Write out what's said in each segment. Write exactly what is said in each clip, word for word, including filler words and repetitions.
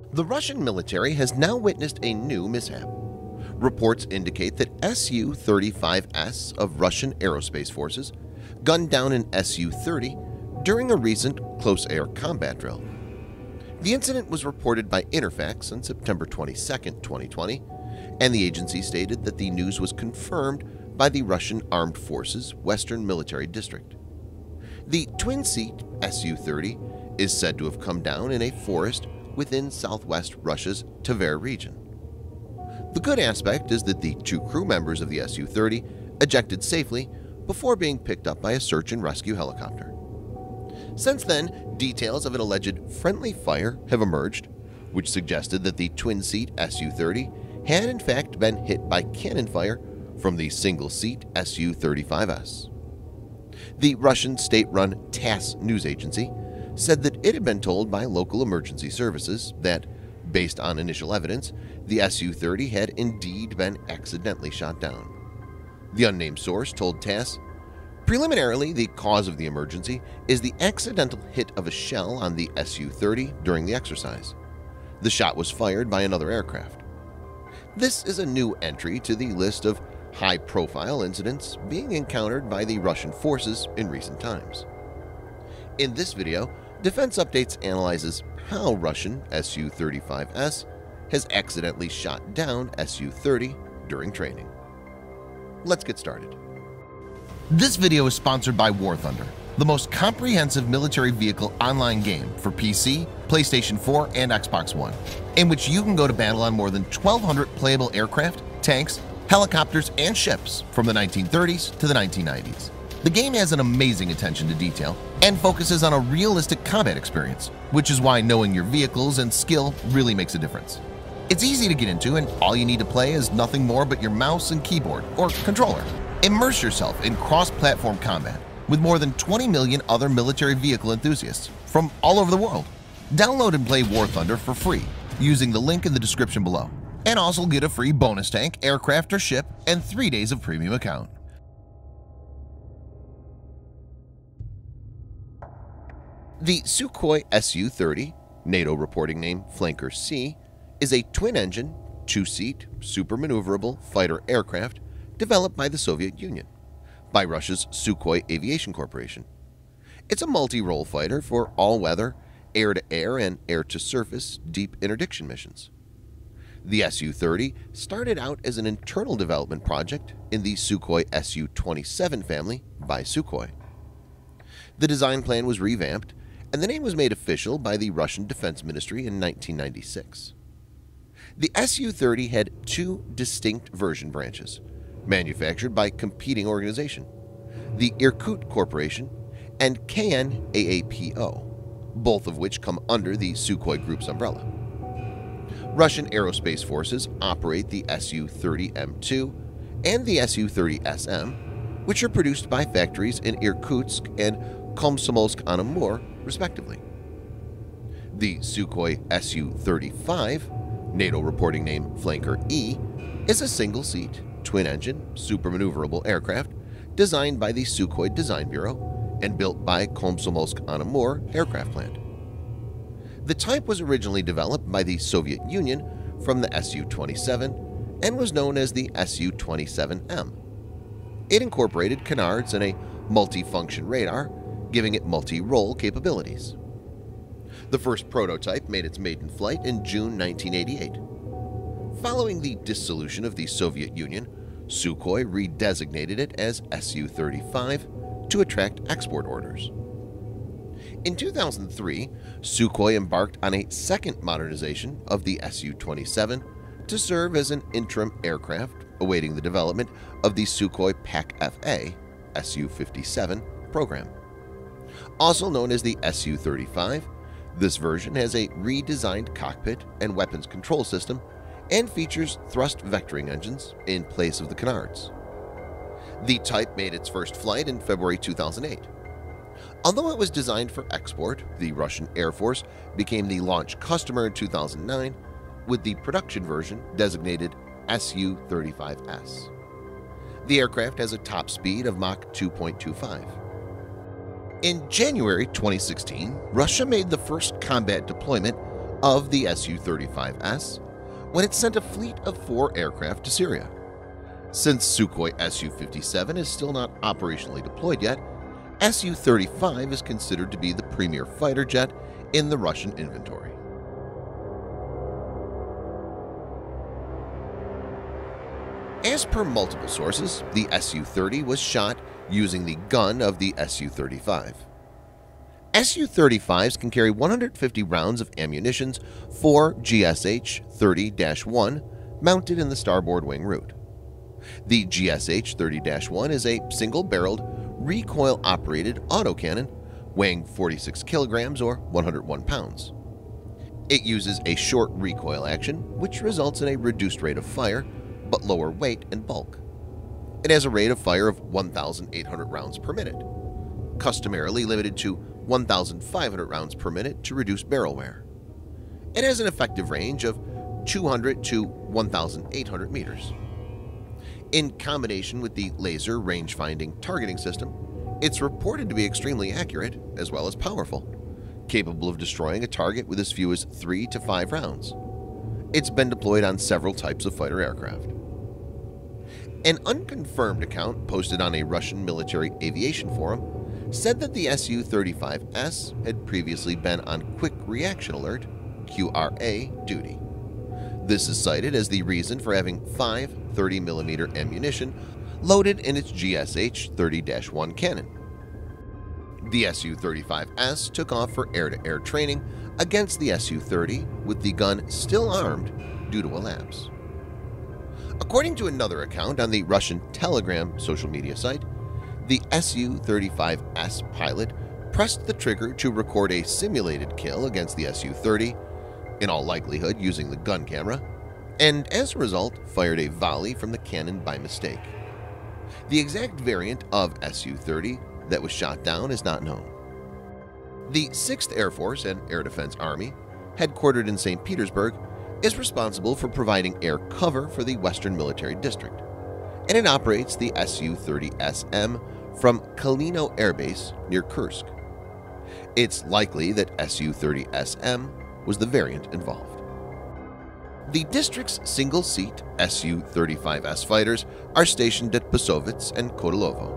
The Russian military has now witnessed a new mishap. Reports indicate that S U thirty-five S of Russian aerospace forces gunned down an S U thirty during a recent close-air combat drill. The incident was reported by Interfax on September twenty-second, twenty twenty, and the agency stated that the news was confirmed by the Russian Armed Forces Western Military District. The twin-seat S U thirty is said to have come down in a forest within southwest Russia's Tver region. The good aspect is that the two crew members of the S U thirty ejected safely before being picked up by a search and rescue helicopter. Since then, details of an alleged friendly fire have emerged, which suggested that the twin-seat S U thirty had in fact been hit by cannon fire from the single-seat S U thirty-five S. The Russian state-run TASS news agency said that it had been told by local emergency services that, based on initial evidence, the S U thirty had indeed been accidentally shot down. The unnamed source told TASS, "Preliminarily, the cause of the emergency is the accidental hit of a shell on the S U thirty during the exercise. The shot was fired by another aircraft." This is a new entry to the list of high-profile incidents being encountered by the Russian forces in recent times. In this video, Defense Updates analyzes how Russian S U thirty-five S has accidentally shot down S U thirty during training. Let's get started. This video is sponsored by War Thunder, the most comprehensive military vehicle online game for P C, PlayStation four, and Xbox One, in which you can go to battle on more than twelve hundred playable aircraft, tanks, helicopters, and ships from the nineteen thirties to the nineteen nineties. The game has an amazing attention to detail and focuses on a realistic combat experience, which is why knowing your vehicles and skill really makes a difference. It's easy to get into, and all you need to play is nothing more but your mouse and keyboard or controller. Immerse yourself in cross-platform combat with more than twenty million other military vehicle enthusiasts from all over the world. Download and play War Thunder for free using the link in the description below, and also get a free bonus tank, aircraft, or ship, and three days of premium account. The Sukhoi S U thirty, NATO reporting name Flanker C, is a twin-engine, two-seat, super-maneuverable fighter aircraft developed by the Soviet Union, by Russia's Sukhoi Aviation Corporation. It's a multi-role fighter for all-weather, air-to-air, and air-to-surface deep interdiction missions. The S U thirty started out as an internal development project in the Sukhoi S U twenty-seven family by Sukhoi. The design plan was revamped, and the name was made official by the Russian Defense Ministry in nineteen ninety-six. The S U thirty had two distinct version branches, manufactured by competing organization, the Irkut Corporation and K N A A P O, both of which come under the Sukhoi Group's umbrella. Russian aerospace forces operate the S U thirty M two and the S U thirty S M, which are produced by factories in Irkutsk and Komsomolsk-on-Amur, respectively. The Sukhoi S U thirty-five, NATO reporting name Flanker E, is a single-seat, twin-engine, super-maneuverable aircraft designed by the Sukhoi Design Bureau and built by Komsomolsk-on-Amur Aircraft Plant. The type was originally developed by the Soviet Union from the S U twenty-seven and was known as the S U twenty-seven M. It incorporated canards and a multi-function radar, giving it multi-role capabilities. The first prototype made its maiden flight in June nineteen eighty-eight. Following the dissolution of the Soviet Union, Sukhoi redesignated it as S U thirty-five to attract export orders. In two thousand three, Sukhoi embarked on a second modernization of the S U twenty-seven to serve as an interim aircraft awaiting the development of the Sukhoi PAK-F A S U fifty-seven program. Also known as the S U thirty-five, this version has a redesigned cockpit and weapons control system and features thrust vectoring engines in place of the canards. The type made its first flight in February two thousand eight. Although it was designed for export, the Russian Air Force became the launch customer in two thousand nine, with the production version designated S U thirty-five S. The aircraft has a top speed of Mach two point two five. In January twenty sixteen, Russia made the first combat deployment of the S U thirty-five S when it sent a fleet of four aircraft to Syria. Since Sukhoi S U fifty-seven is still not operationally deployed yet, S U thirty-five is considered to be the premier fighter jet in the Russian inventory. As per multiple sources, the S U thirty was shot using the gun of the S U thirty-five. S U thirty-fives can carry one hundred fifty rounds of ammunition for G S H thirty dash one mounted in the starboard wing root. The G S H thirty dash one is a single-barreled, recoil-operated autocannon weighing forty-six kilograms or one hundred one pounds. It uses a short recoil action, which results in a reduced rate of fire but lower weight and bulk. It has a rate of fire of one thousand eight hundred rounds per minute, customarily limited to one thousand five hundred rounds per minute to reduce barrel wear. It has an effective range of two hundred to one thousand eight hundred meters. In combination with the laser range-finding targeting system, it's reported to be extremely accurate as well as powerful, capable of destroying a target with as few as three to five rounds. It's been deployed on several types of fighter aircraft. An unconfirmed account posted on a Russian military aviation forum said that the S U thirty-five S had previously been on Quick Reaction Alert Q R A duty. This is cited as the reason for having five thirty millimeter ammunition loaded in its G S H thirty dash one cannon. The S U thirty-five S took off for air-to-air training against the S U thirty with the gun still armed due to a lapse. According to another account on the Russian Telegram social media site, the S U thirty-five S pilot pressed the trigger to record a simulated kill against the S U thirty, in all likelihood using the gun camera, and as a result fired a volley from the cannon by mistake. The exact variant of S U thirty that was shot down is not known. The sixth Air Force and Air Defense Army, headquartered in Saint Petersburg, is responsible for providing air cover for the Western Military District, and it operates the S U thirty S M from Kalino Air Base near Kursk. It's likely that S U thirty S M was the variant involved. The district's single-seat S U thirty-five S fighters are stationed at Basovets and Kodilovo.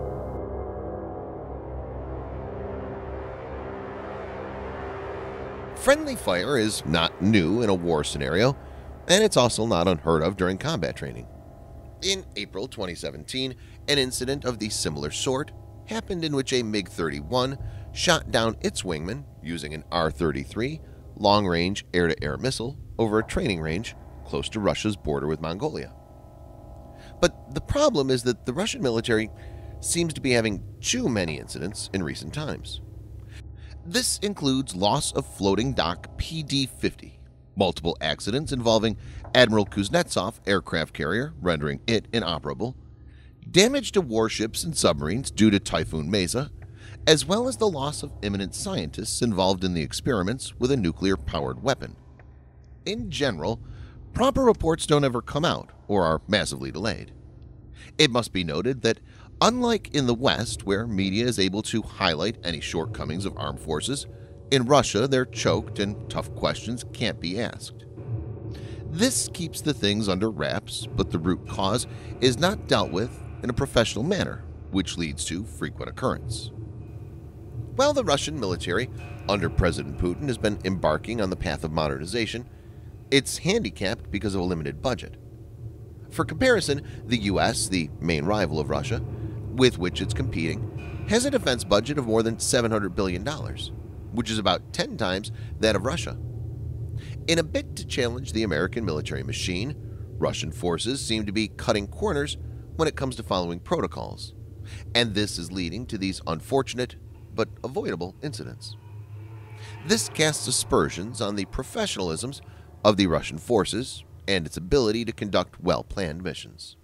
Friendly fire is not new in a war scenario, and it's also not unheard of during combat training. In April twenty seventeen, an incident of the similar sort happened in which a MiG thirty-one shot down its wingman using an R thirty-three long-range air-to-air missile over a training range close to Russia's border with Mongolia. But the problem is that the Russian military seems to be having too many incidents in recent times. This includes loss of floating dock P D fifty, multiple accidents involving Admiral Kuznetsov aircraft carrier rendering it inoperable, damage to warships and submarines due to Typhoon Mesa, as well as the loss of eminent scientists involved in the experiments with a nuclear-powered weapon. In general, proper reports don't ever come out or are massively delayed. It must be noted that unlike in the West, where media is able to highlight any shortcomings of armed forces, in Russia they're choked and tough questions can't be asked. This keeps the things under wraps, but the root cause is not dealt with in a professional manner, which leads to frequent occurrence. While the Russian military, under President Putin, has been embarking on the path of modernization, it's handicapped because of a limited budget. For comparison, the U S, the main rival of Russia, with which it's competing, has a defense budget of more than seven hundred billion dollars, which is about ten times that of Russia. In a bid to challenge the American military machine, Russian forces seem to be cutting corners when it comes to following protocols, and this is leading to these unfortunate but avoidable incidents. This casts aspersions on the professionalisms of the Russian forces and its ability to conduct well-planned missions.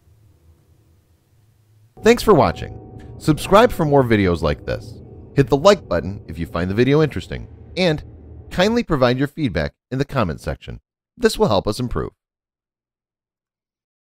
Thanks for watching. Subscribe for more videos like this. Hit the like button if you find the video interesting, and kindly provide your feedback in the comment section. This will help us improve.